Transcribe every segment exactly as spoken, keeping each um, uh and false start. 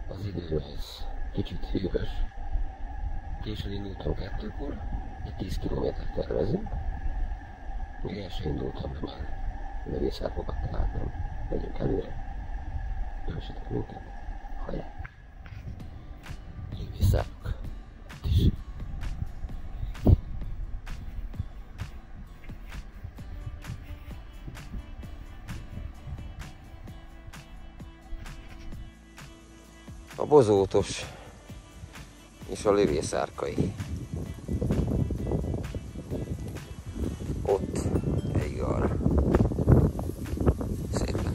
az időhöz kicsit idős. Későn indultam kettőkor, egy tíz kilométert tervezünk. Még el sem indultam, de már lövészárkokat találtam. Megyünk előre. Kövessetek minket. Hajrá! Lövészárkok. Itt is. A bozótos és a lövészárkai. Ott egy arra. Szépen.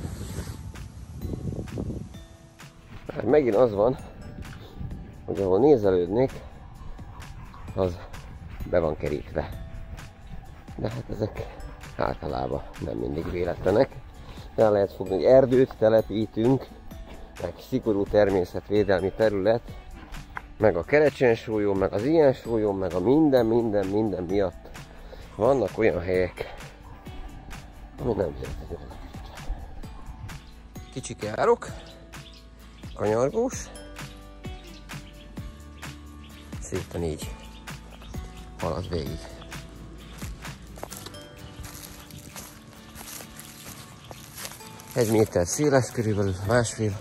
Hát megint az van, hogy ahol nézelődnék, az be van kerítve. De hát ezek általában nem mindig véletlenek. El lehet fogni, hogy erdőt telepítünk, meg szigorú természetvédelmi terület, meg a kerecsensúlyom, meg az ilyen súlyom, meg a minden, minden, minden miatt vannak olyan helyek, ami nem véletlenül. Kicsike árok, kanyargós, szépen így halad végig. Egy méter széles, körülbelül másfél,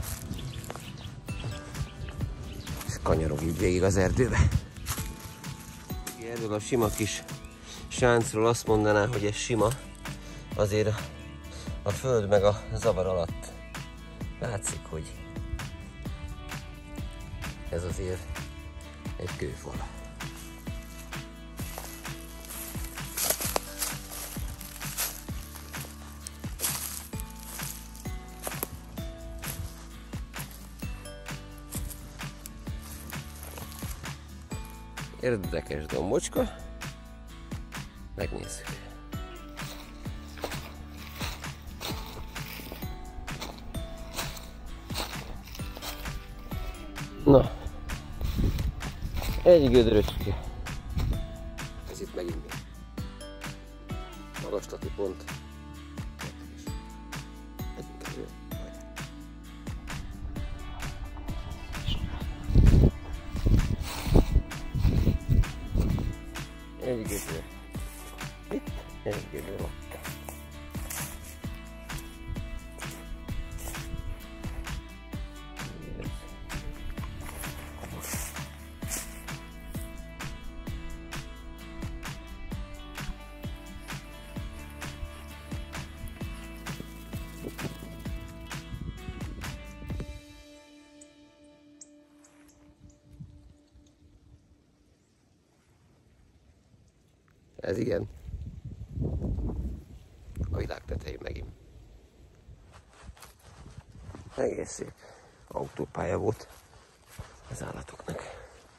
és kanyarog így végig az erdőbe. Erről a sima kis sáncról azt mondaná, hogy ez sima, azért a, a föld meg a zavar alatt látszik, hogy ez azért egy kőfal. Érdekes dombocska, megnézzük. Na, egy gödröcske. Ez itt megint magaslati pont. Egy gödör. Itt, egy gödör ott. Ez igen. A világ tetején megint. Egész szép autópálya volt az állatoknak.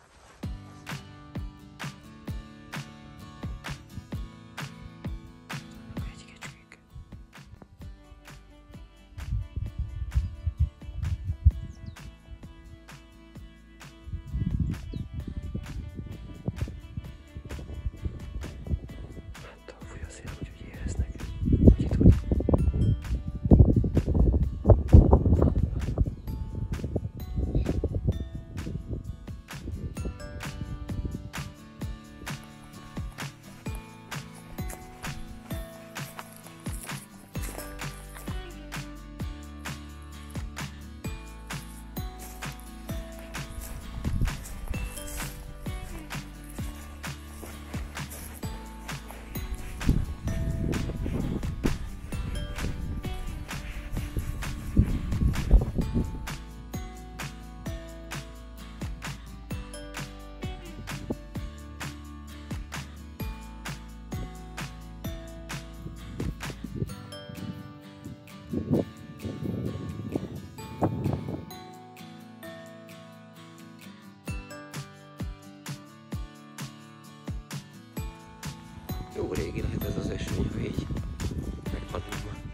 Jó régi lehet ez az esemény, ha így megpadlunk már.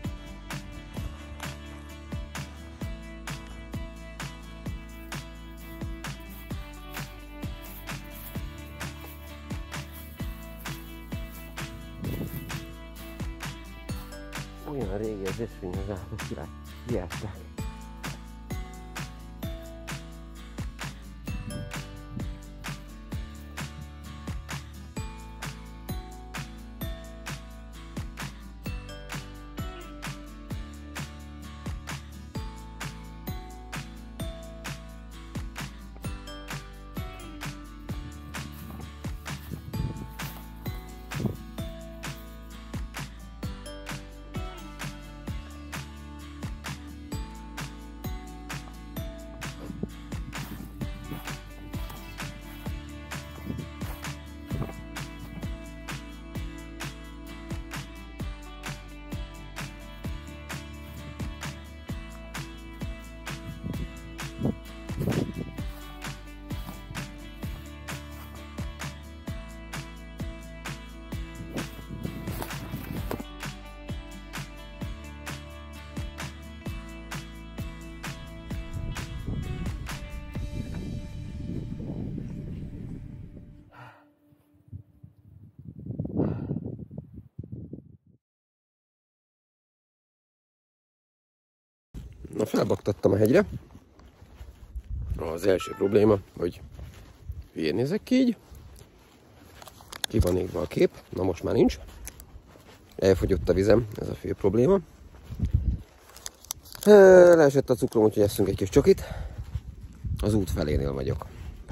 Olyan régi az esemény, az állatok király. Hiátták. Na, felbaktattam a hegyre. Az első probléma, hogy hülyén nézek ki így. Ki van égve a kép, na most már nincs. Elfogyott a vizem, ez a fő probléma. Leesett a cukrom, úgyhogy eszünk egy kis csokit. Az út felénél vagyok.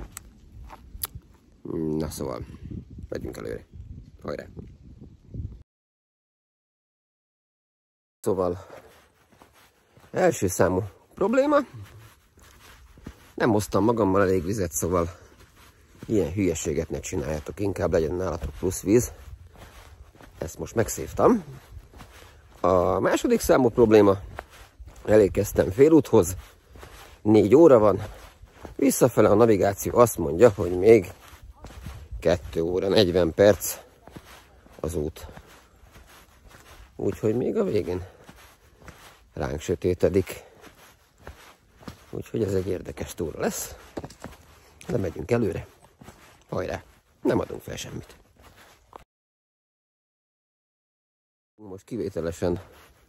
Na szóval, megyünk előre. Hajrá! Szóval, első számú probléma. Nem hoztam magammal elég vizet, szóval ilyen hülyeséget ne csináljátok, inkább legyen nálatok plusz víz. Ezt most megszívtam. A második számú probléma, elérkeztem félúthoz, négy óra van, visszafele a navigáció azt mondja, hogy még kettő óra negyven perc az út. Úgyhogy még a végén ránk sötétedik. Úgyhogy ez egy érdekes túra lesz. De megyünk előre. Hajrá! Nem adunk fel semmit. Most kivételesen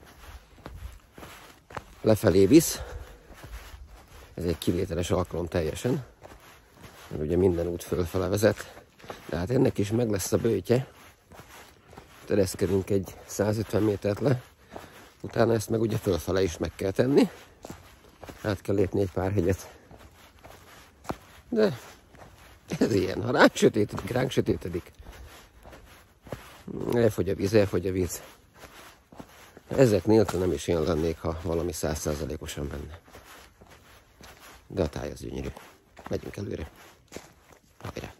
lefelé visz. Ez egy kivételes alkalom teljesen. Mert ugye minden út fölfele vezet. De hát ennek is meg lesz a bőtje. Tereszkedünk egy százötven métert le. Utána ezt meg ugye fölfele is meg kell tenni. Át kell lépni egy pár hegyet. De ez ilyen, ha ránk sötétedik, ránk sötétedik. Elfogy a víz, elfogy a víz. Ezek nélkül nem is én lennék, ha valami száz százalékosan benne. De a táj az gyönyörű. Megyünk előre. Hajrá!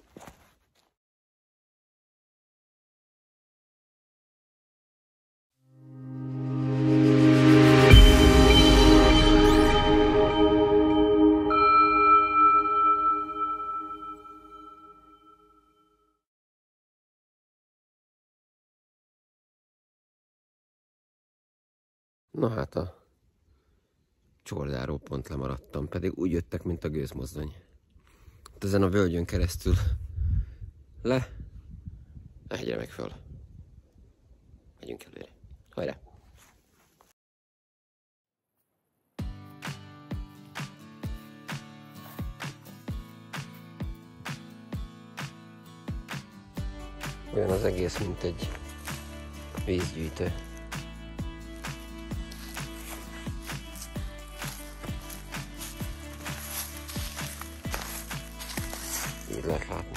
Na hát a csordáról pont lemaradtam, pedig úgy jöttek, mint a gőzmozdony. Hát ezen a völgyön keresztül le, egyre meg föl. Megyünk előre. Hajrá! Olyan az egész, mint egy vízgyűjtő. Így lehet látni.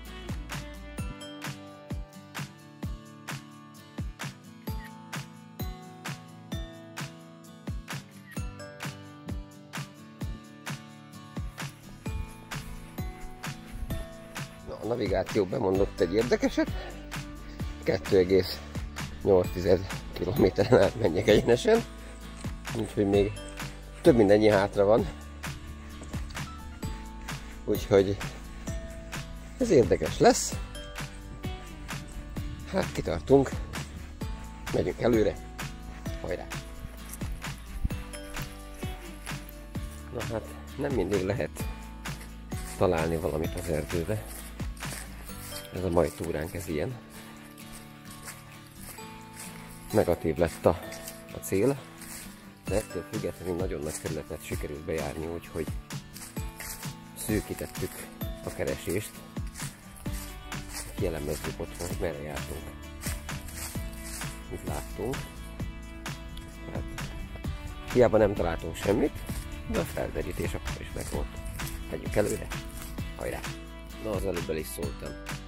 Na, a navigáció bemondott egy érdekeset. kettő egész nyolc kilométeren át menjek egyenesen. Úgyhogy még több mint ennyi hátra van. Úgyhogy ez érdekes lesz. Hát kitartunk. Megyünk előre. Hajrá! Na hát nem mindig lehet találni valamit az erdőbe. Ez a mai túránk, ez ilyen. Negatív lett a, a cél, de ettől függetlenül nagyon nagy területet sikerült bejárni, úgyhogy szűkítettük a keresést. Kielemezzük otthon, hogy merre jártunk. Mit láttunk. Hát, hiába nem találtunk semmit, de a felderítés akkor is megvolt. Megyünk előre. Hajrá! Na, az előbb el is szóltam.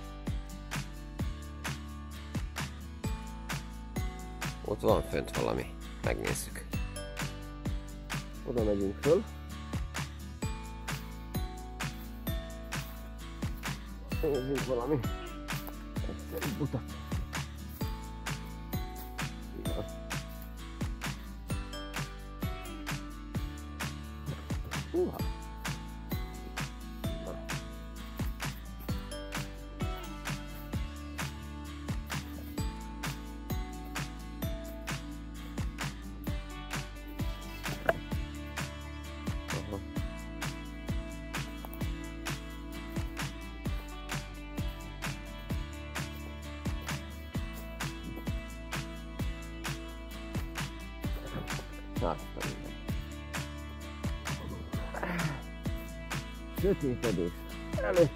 Ott van fönt valami. Megnézzük. Oda megyünk föl. Nézzünk valami egyszerűbb utat. Ja. Húha! Hát, sötétedés előtt.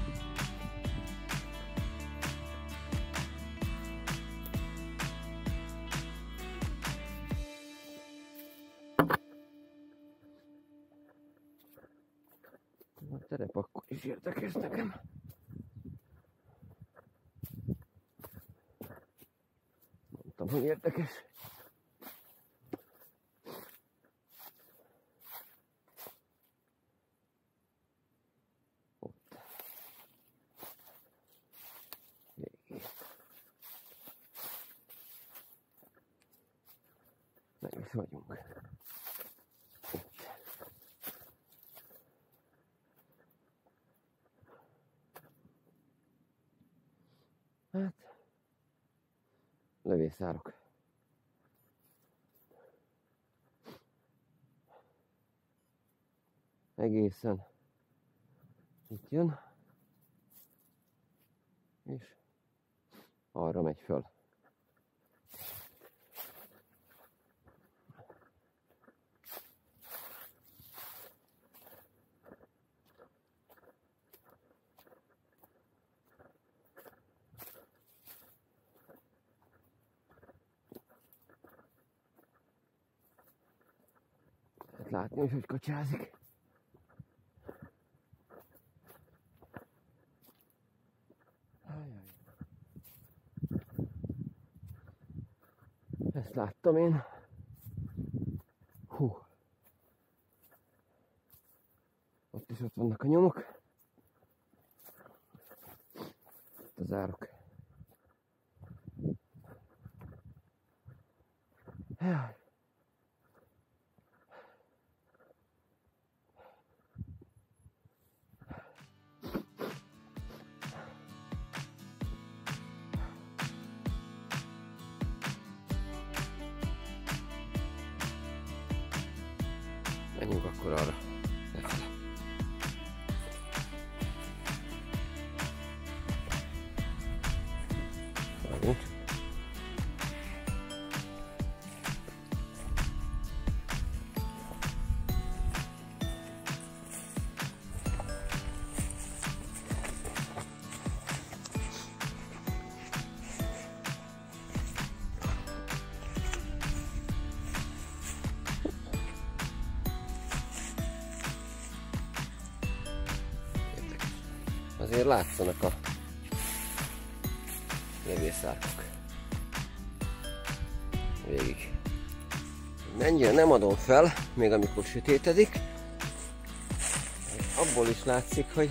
A terep akkor is érdekes nekem. Mondtam, hogy érdekes. Ott. Végig. Meg is vagyunk. Itt. Hát, lövészárok. Egészen itt jön, és arra megy föl. Lehet látni is, hogy kacsázik. Ezt láttam én. Hú. Ott is ott vannak a nyomok. Ott az árok. Jaj. Menjünk akkor arra, lefele. Szaladjunk. Azért látszanak a lövészárkok végig. Mennyire nem adom fel, még amikor sötétedik. Abból is látszik, hogy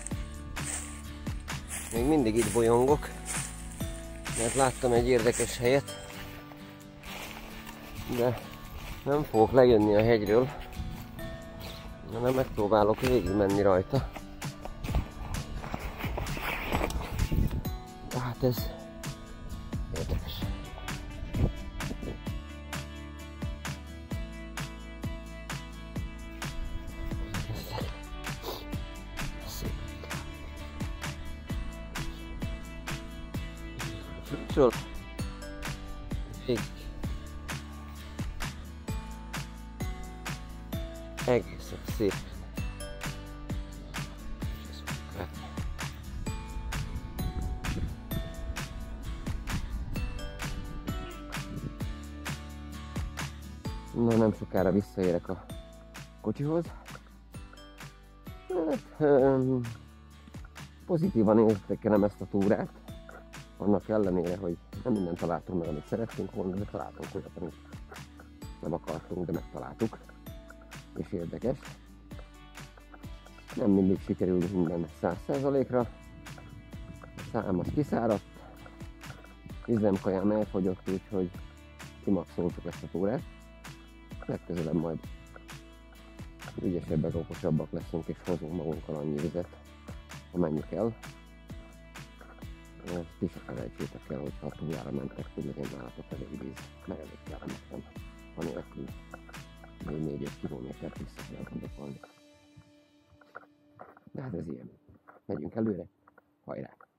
még mindig itt bolyongok, mert láttam egy érdekes helyet, de nem fogok lejönni a hegyről, hanem megpróbálok végig menni rajta. Tehát ez érdekes. Föl. Végig. Egészen szép. Na, nem sokára visszaérek a kocsihoz. Hát, um, pozitívan értékelem ezt a túrát. Annak ellenére, hogy nem mindent találtunk meg, amit szerettünk volna, de találtunk olyat, amit nem akartunk, de megtaláltuk. És érdekes. Nem mindig sikerül minden száz százalékra. A szám az kiszáradt. Üzemkajám elfogyott, úgyhogy kimaxoltuk ezt a túrát. Legközelebb majd ügyesebbek, okosabbak leszünk, és hozunk magunkkal annyi vizet, amennyi kell. Ti se felejtsétek el, hogy ha a túrára mentek, hogy legyen nálatok elég víz, meg elég kellemetlen, anélkül még négy-öt kilométert vissza kell gondolni. De hát ez ilyen. Megyünk előre, hajrá!